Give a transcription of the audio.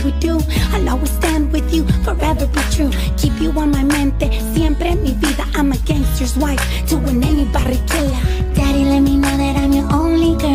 we do. I'll always stand with you, forever be true. Keep you on my mente, siempre en mi vida. I'm a gangster's wife to an anybody killer. Daddy, let me know that I'm your only girl.